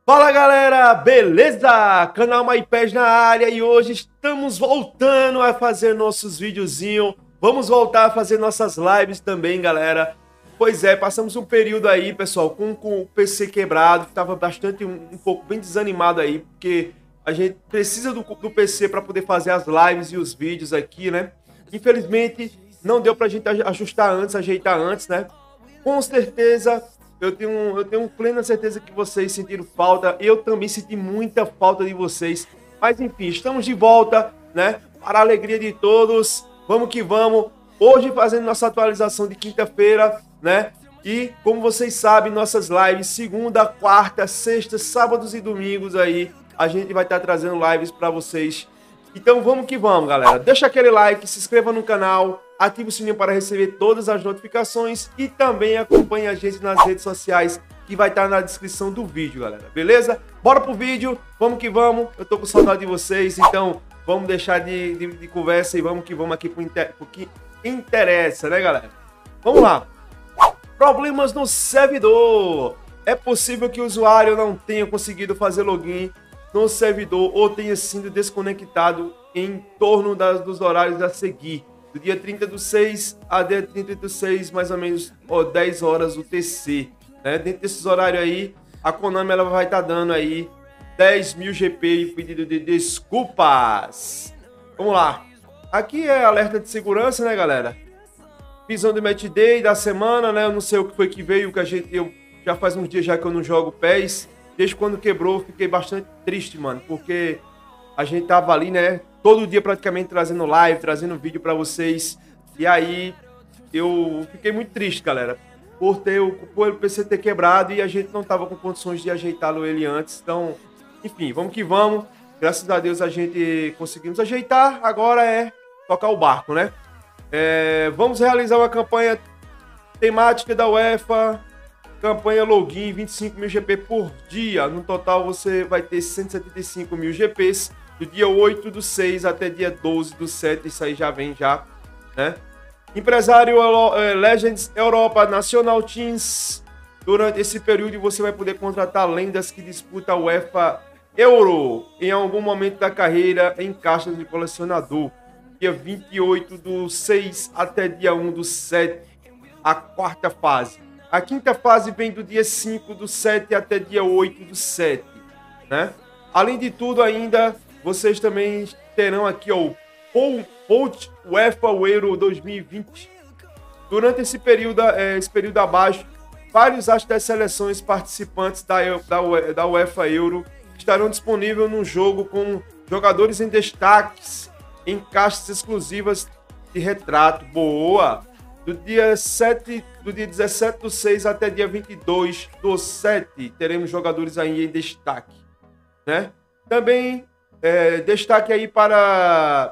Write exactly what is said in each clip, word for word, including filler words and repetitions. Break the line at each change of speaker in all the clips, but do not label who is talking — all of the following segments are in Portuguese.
Fala galera, beleza? Canal MyPes na área e hoje estamos voltando a fazer nossos videozinhos. Vamos voltar a fazer nossas lives também, galera. Pois é, passamos um período aí, pessoal, com, com o P C quebrado, que estava bastante, um, um pouco bem desanimado aí, porque a gente precisa do, do P C para poder fazer as lives e os vídeos aqui, né? Infelizmente, não deu pra gente ajustar antes, ajeitar antes, né? Com certeza... Eu tenho, eu tenho plena certeza que vocês sentiram falta. Eu também senti muita falta de vocês. Mas enfim, estamos de volta, né? Para a alegria de todos. Vamos que vamos. Hoje fazendo nossa atualização de quinta-feira, né? E como vocês sabem, nossas lives segunda, quarta, sexta, sábados e domingos aí. A gente vai estar trazendo lives para vocês. Então vamos que vamos, galera. Deixa aquele like, se inscreva no canal. Ative o sininho para receber todas as notificações e também acompanhe a gente nas redes sociais que vai estar na descrição do vídeo, galera. Beleza? Bora pro vídeo, vamos que vamos. Eu tô com saudade de vocês, então vamos deixar de, de, de conversa e vamos que vamos aqui pro, inter, pro que interessa, né, galera? Vamos lá. Problemas no servidor. É possível que o usuário não tenha conseguido fazer login no servidor ou tenha sido desconectado em torno das, dos horários a seguir. Do dia trinta do seis a dia trinta do seis, mais ou menos ó, dez horas U T C. Né? Dentro desses horários aí, a Konami ela vai estar tá dando aí dez mil G P e pedido de desculpas. Vamos lá. Aqui é alerta de segurança, né, galera? Visão de Match Day da semana, né? Eu não sei o que foi que veio, que a gente... Eu, já faz uns dias já que eu não jogo P E S. Desde quando quebrou, eu fiquei bastante triste, mano. Porque a gente tava ali, né? Todo dia praticamente trazendo live, trazendo vídeo pra vocês. E aí eu fiquei muito triste, galera. Por ter o, por o P C ter quebrado e a gente não tava com condições de ajeitá-lo ele antes. Então, enfim, vamos que vamos. Graças a Deus a gente conseguimos ajeitar. Agora é tocar o barco, né? É, vamos realizar uma campanha temática da UEFA. Campanha login, vinte e cinco mil G P por dia. No total você vai ter cento e setenta e cinco mil G Ps. Do dia oito do seis até dia doze do sete, isso aí já vem já, né? Empresário eh, Legends Europa National Teams. Durante esse período você vai poder contratar lendas que disputam a UEFA Euro em algum momento da carreira em caixas de colecionador. Dia vinte e oito do seis até dia um do sete, a quarta fase. A quinta fase vem do dia cinco do sete até dia oito do sete, né? Além de tudo ainda... Vocês também terão aqui ó, o Post UEFA Euro dois mil e vinte. Durante esse período, é, esse período abaixo, vários das seleções participantes da, da, da UEFA Euro estarão disponíveis no jogo com jogadores em destaques em caixas exclusivas de retrato. Boa! Do dia, sete, do dia dezessete do seis até dia vinte e dois do sete, teremos jogadores aí em destaque, né? Também... É, destaque aí para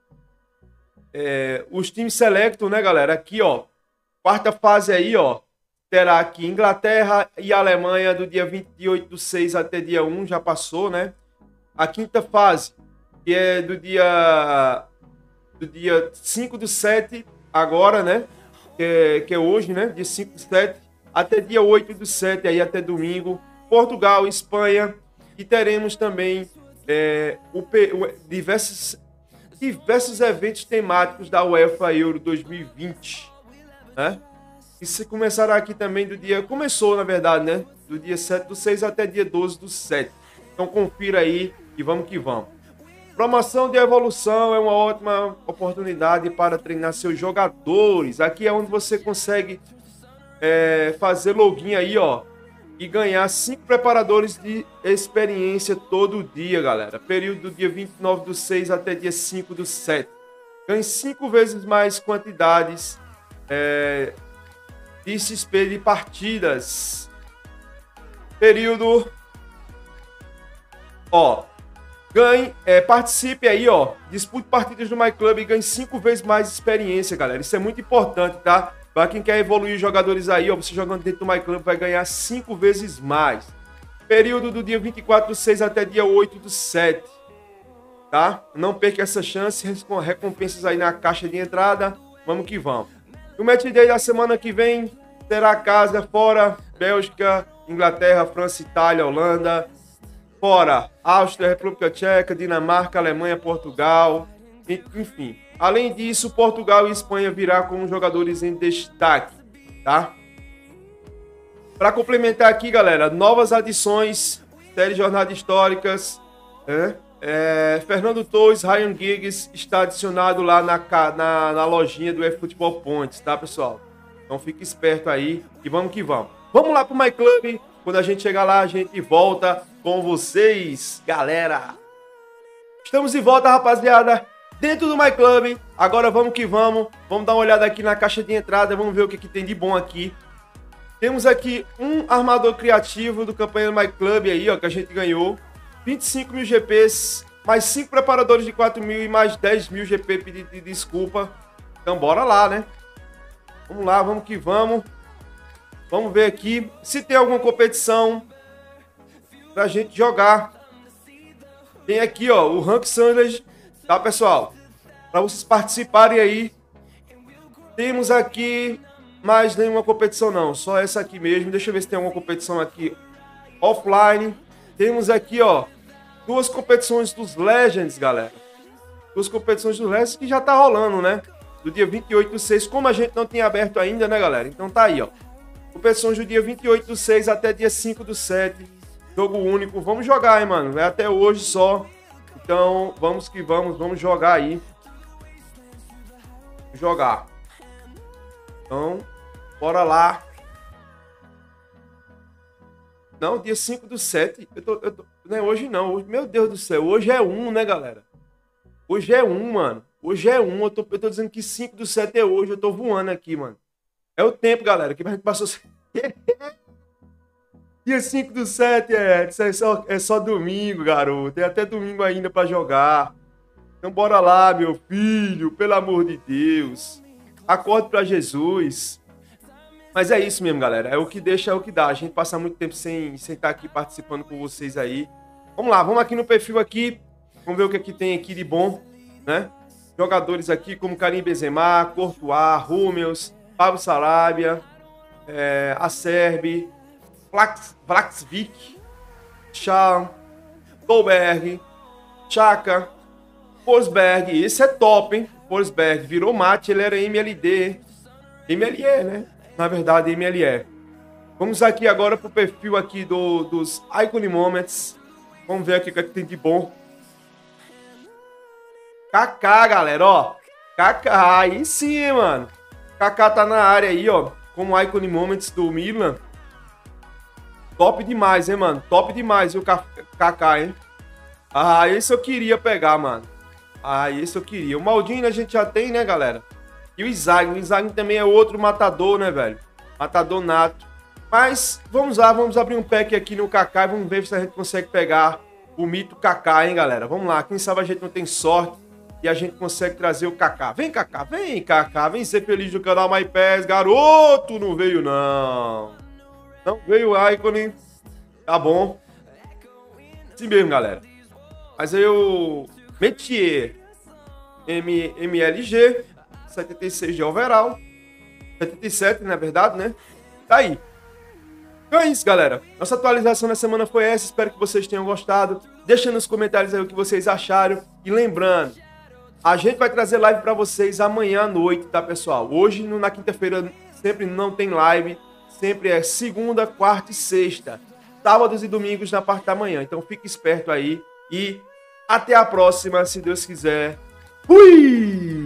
é, os times selectos, né, galera? Aqui, ó, quarta fase aí, ó, terá aqui Inglaterra e Alemanha do dia vinte e oito do seis até dia um, já passou, né? A quinta fase, que é do dia do dia cinco do sete, agora, né? Que é, que é hoje, né? Dia cinco do sete até dia oito do sete, aí até domingo. Portugal, Espanha, e teremos também É, o, o, diversos, diversos eventos temáticos da UEFA Euro dois mil e vinte, né? Isso começará aqui também do dia... Começou, na verdade, né? Do dia sete do seis até dia doze do sete. Então confira aí e vamos que vamos. Promoção de evolução é uma ótima oportunidade para treinar seus jogadores. Aqui é onde você consegue é, fazer login aí, ó. E ganhar cinco preparadores de experiência todo dia, galera. Período do dia vinte e nove do seis até dia cinco do sete. Ganhe cinco vezes mais quantidades é, de X P de partidas. Período... Ó, ganhe, é, participe aí, ó. Dispute partidas no MyClub e ganhe cinco vezes mais experiência, galera. Isso é muito importante, tá? Para quem quer evoluir jogadores aí, ó, você jogando dentro do MyClub vai ganhar cinco vezes mais. Período do dia vinte e quatro do seis até dia oito do sete. Tá? Não perca essa chance. Recompensas aí na caixa de entrada. Vamos que vamos. O Match Day da semana que vem terá casa fora, Bélgica, Inglaterra, França, Itália, Holanda, Fora Áustria, República Tcheca, Dinamarca, Alemanha, Portugal, enfim. Além disso, Portugal e Espanha virá como jogadores em destaque, tá? Para complementar aqui, galera, novas adições, série Jornadas Históricas, né? É, Fernando Torres, Ryan Giggs está adicionado lá na, na, na lojinha do eFootball Points, tá, pessoal? Então fique esperto aí e vamos que vamos. Vamos lá pro My Club. Quando a gente chegar lá, a gente volta com vocês, galera. Estamos de volta, rapaziada, dentro do My Club. Agora vamos que vamos. Vamos dar uma olhada aqui na caixa de entrada. Vamos ver o que, que tem de bom aqui. Temos aqui um armador criativo do campanha do My Club aí, ó, que a gente ganhou. vinte e cinco mil G Ps, mais cinco preparadores de quatro mil e mais dez mil G P pedido de desculpa. Então bora lá, né? Vamos lá, vamos que vamos. Vamos ver aqui se tem alguma competição pra gente jogar. Tem aqui, ó, o Rank Sanders, tá, pessoal? Para vocês participarem aí. Temos aqui mais nenhuma competição não, só essa aqui mesmo. Deixa eu ver se tem alguma competição aqui offline. Temos aqui, ó, duas competições dos Legends, galera. Duas competições dos Legends que já tá rolando, né? Do dia vinte e oito do seis, como a gente não tinha aberto ainda, né, galera? Então tá aí, ó. Competições do dia vinte e oito do seis até dia cinco do sete. Jogo único. Vamos jogar, hein, mano? É até hoje só. Então, vamos que vamos. Vamos jogar aí. Jogar. Então, bora lá. Não, dia cinco do sete. Eu tô, eu tô, não é hoje não. Hoje, meu Deus do céu. Hoje é um, né, galera? Hoje é um, mano. Hoje é um. Eu tô, eu tô dizendo que cinco do sete é hoje. Eu tô voando aqui, mano. É o tempo, galera, que a gente passou... Dia cinco do sete, é, é, só, é só domingo, garoto. Tem até domingo ainda pra jogar. Então bora lá, meu filho. Pelo amor de Deus. Acorde pra Jesus. Mas é isso mesmo, galera. É o que deixa, é o que dá. A gente passa muito tempo sem, sem estar aqui participando com vocês aí. Vamos lá, vamos aqui no perfil aqui. Vamos ver o que aqui tem aqui de bom, né? Jogadores aqui como Karim Benzema, Courtois, Hummels, Pablo Sarabia, é, Acerbi, Vlaxvik, Chan, Dolberg, Chaka, Forsberg. Esse é top, hein? Forsberg virou mate, ele era M L D. M L E, né? Na verdade, M L E. Vamos aqui agora pro perfil aqui do, dos Icon Moments. Vamos ver aqui o que, é que tem de bom. Kaká, galera, ó. Kaká, aí sim, mano. Kaká tá na área aí, ó, como Icon Moments do Milan. Top demais, hein, mano? Top demais, viu, Kaká, hein? Ah, esse eu queria pegar, mano. Ah, esse eu queria. O Maldini a gente já tem, né, galera? E o Inzaghi. O Inzaghi também é outro matador, né, velho? Matador nato. Mas, vamos lá, vamos abrir um pack aqui no Kaká e vamos ver se a gente consegue pegar o mito Kaká, hein, galera? Vamos lá, quem sabe a gente não tem sorte e a gente consegue trazer o Kaká. Vem, Kaká, vem, Kaká, vem ser feliz do canal MyPass, garoto, não veio não. Não veio o ícone, tá bom. Assim mesmo, galera. Mas aí o Metier, M L G, setenta e seis de overall, setenta e sete na verdade, né? Tá aí. Então é isso, galera. Nossa atualização na semana foi essa, espero que vocês tenham gostado. Deixa nos comentários aí o que vocês acharam. E lembrando, a gente vai trazer live para vocês amanhã à noite, tá, pessoal? Hoje, na quinta-feira, sempre não tem live. Sempre é segunda, quarta e sexta. Sábados e domingos na parte da manhã. Então fique esperto aí. E até a próxima, se Deus quiser. Fui!